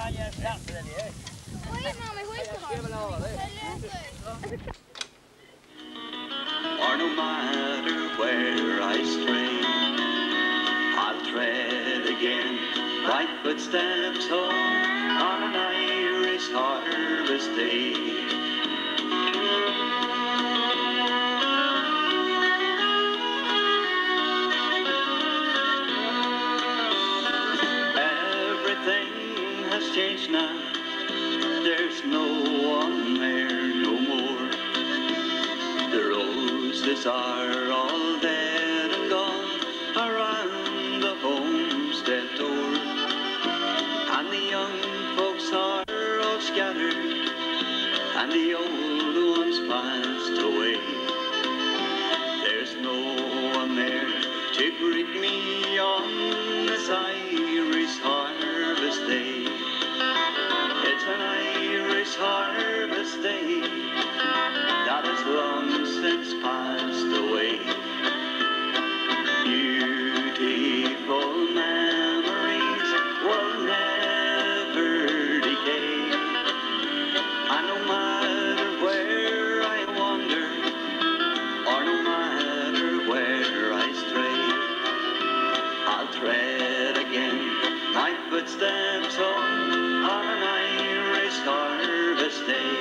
Or no matter where I stray, I'll tread again my footsteps home on an Irish harvest day. Everything has changed now, there's no one there no more. The roses are all dead and gone around the homestead door, and the young folks are all scattered, and the old ones passed away. There's no one there to greet me on this Irish harvest day. It's an Irish harvest day that has long since passed away. Beautiful memories will never decay, and no matter where I wander, or no matter where I stray, I'll tread again my footsteps home on an Irish harvest day.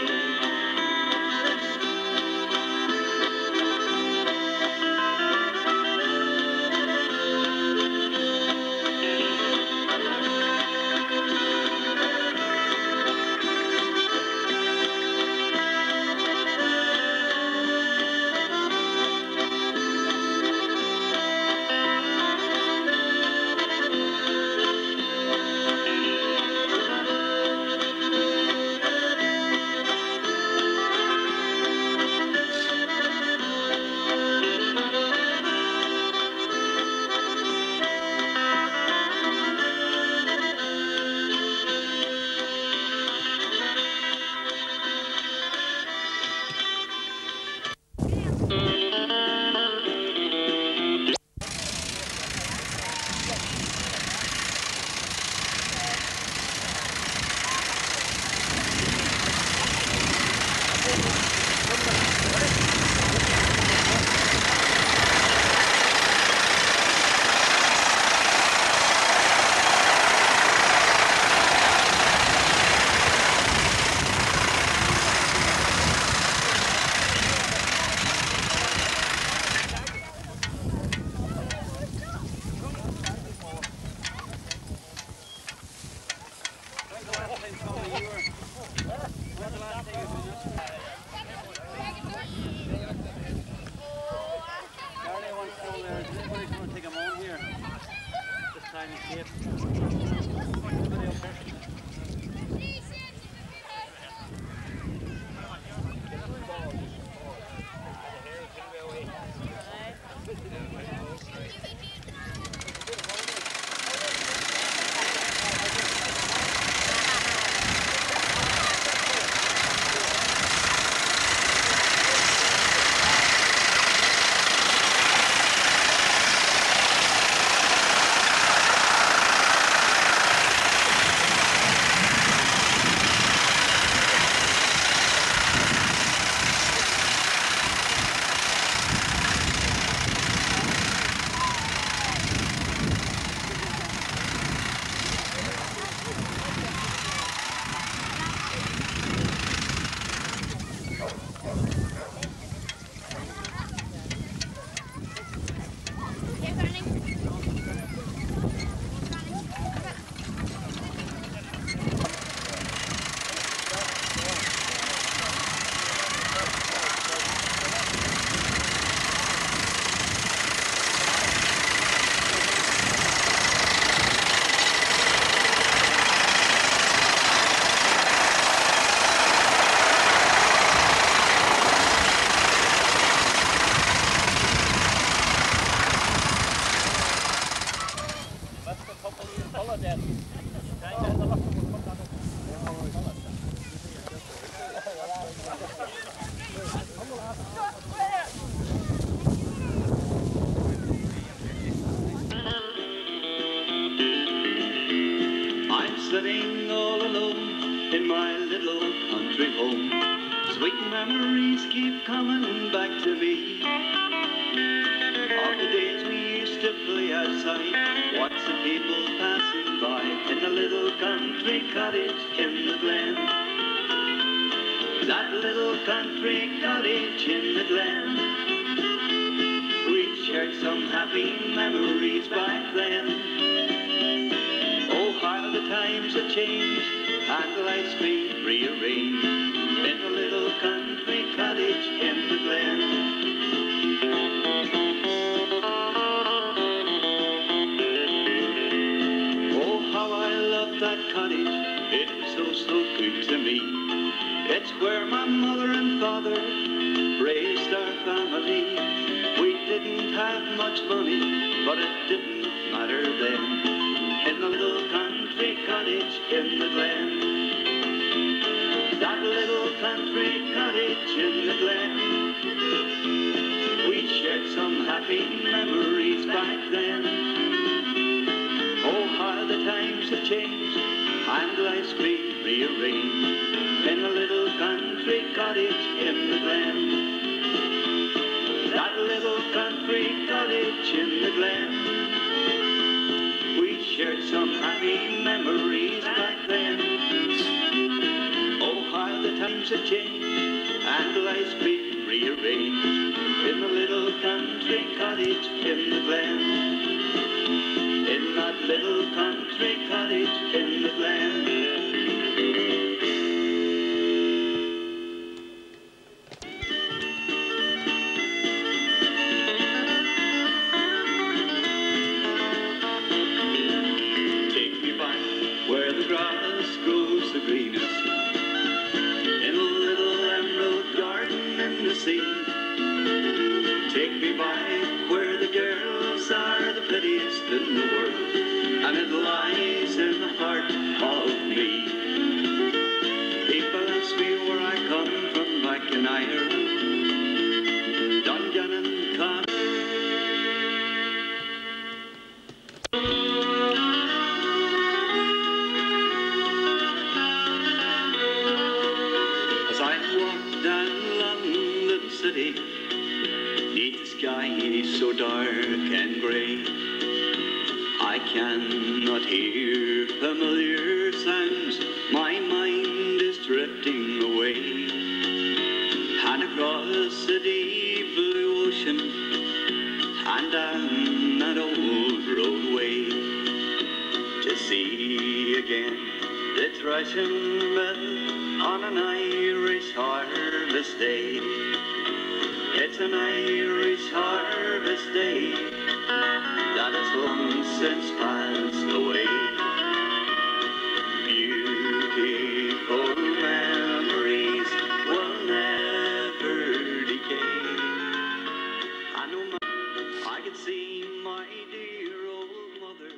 I'm sitting all alone in my little country home. Sweet memories keep coming back to me of the days we used to play outside, watch the people passing by in the little country cottage in the glen. That little country cottage in the glen, we shared some happy memories back then. Oh, how the times have changed and life's been rearranged in the little country cottage in the glen. Oh, how I love that cottage, it was so good to me. It's where my mother and father raised our family. We didn't have much money, but it didn't matter then. In the little country cottage in the glen, that little country cottage in the glen, we shared some happy memories back then. Oh, how the times have changed and life's been rearranged in the little country cottage in the glen. That little country cottage in the glen, we shared some happy memories back then. Oh, how the times have changed and life's been rearranged in the little country cottage in the glen. In that little country cottage in the glen. Where the grass grows the greenest, in a little emerald garden in the sea. Take me by where the girls are the prettiest in the world, and it lies in the heart of me. People ask me where I come from back in Ireland, Dungan and Con. City, neath the sky so dark and grey, I cannot hear familiar sounds, my mind is drifting away. And across the deep blue ocean, and down that old roadway, to see again the thrashing bell on an Irish harvest day. It's an Irish harvest day that has long since passed away. Beautiful memories will never decay. I know I could see my dear old mother.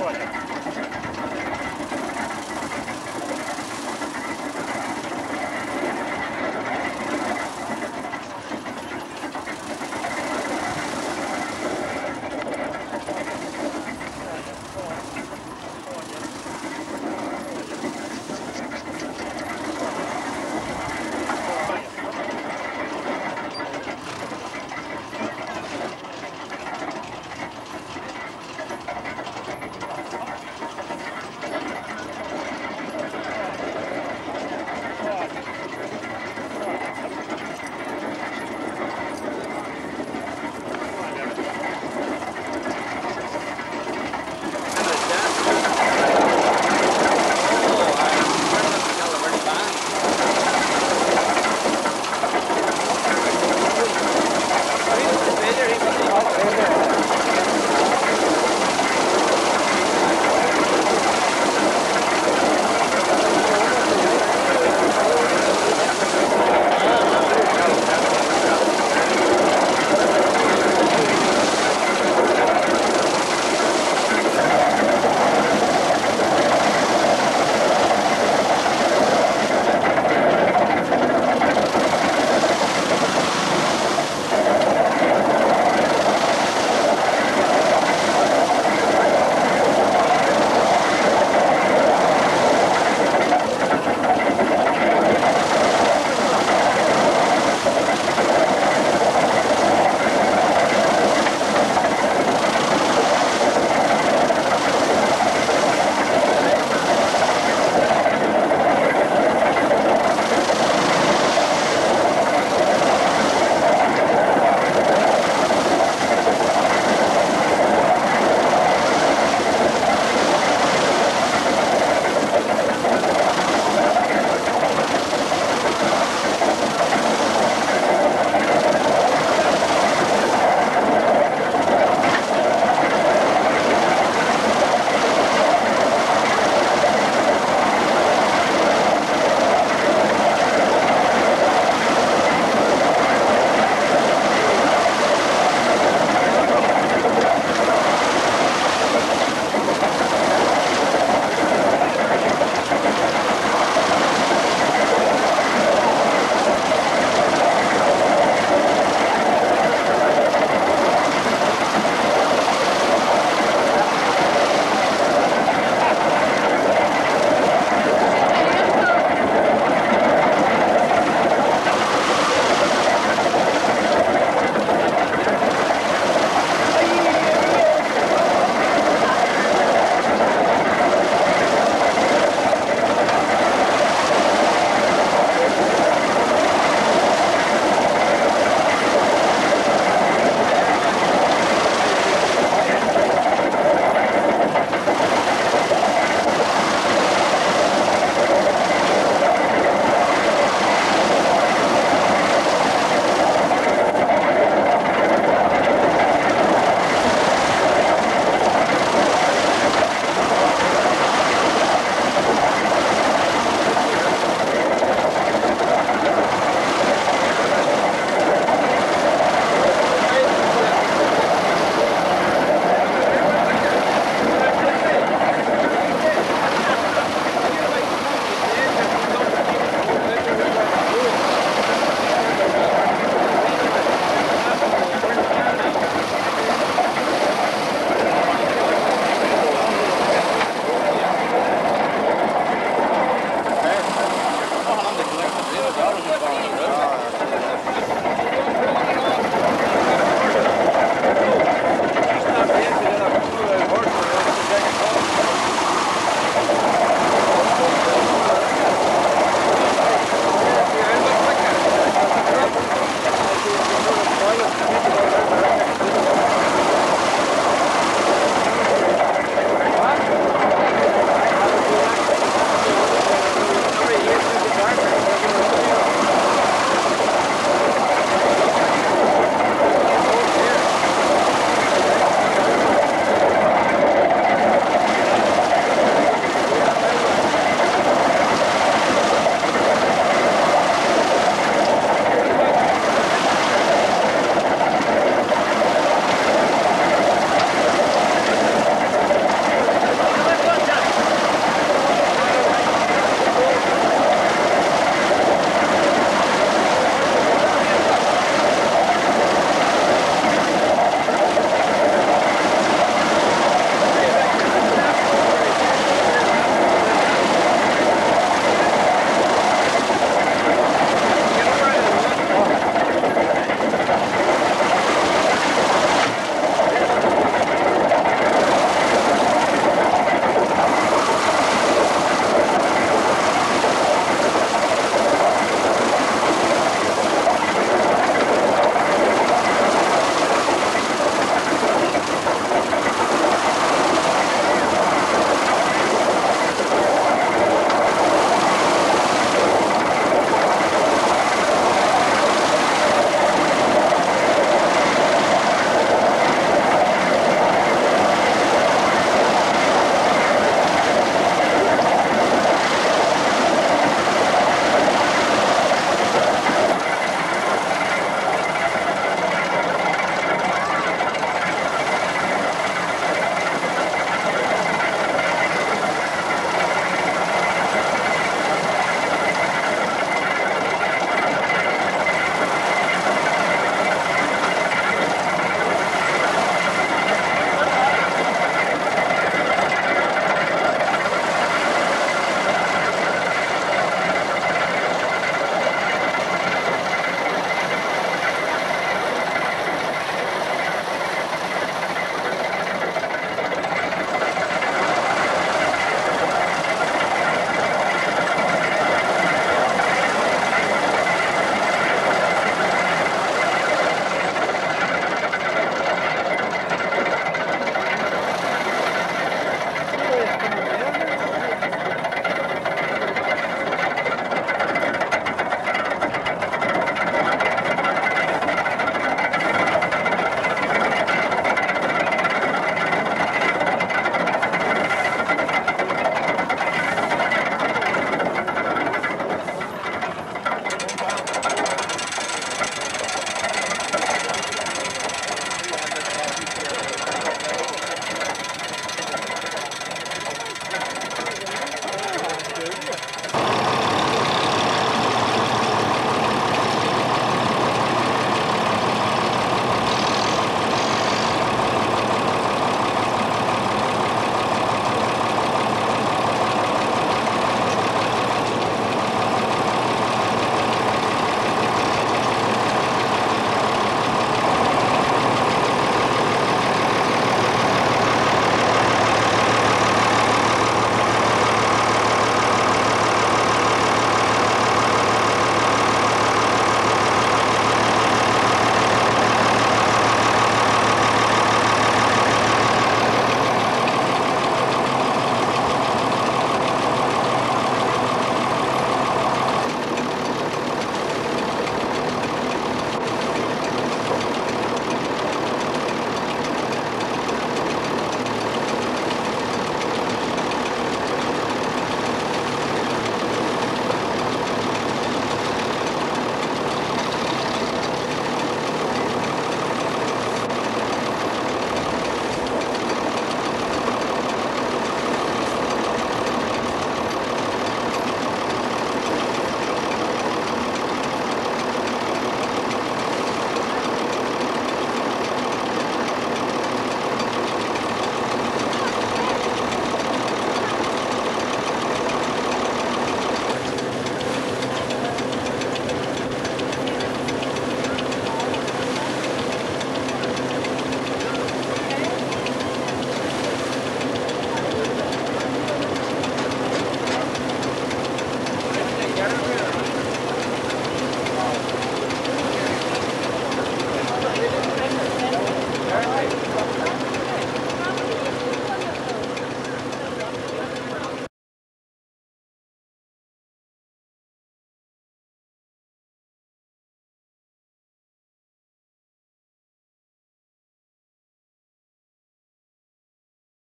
project.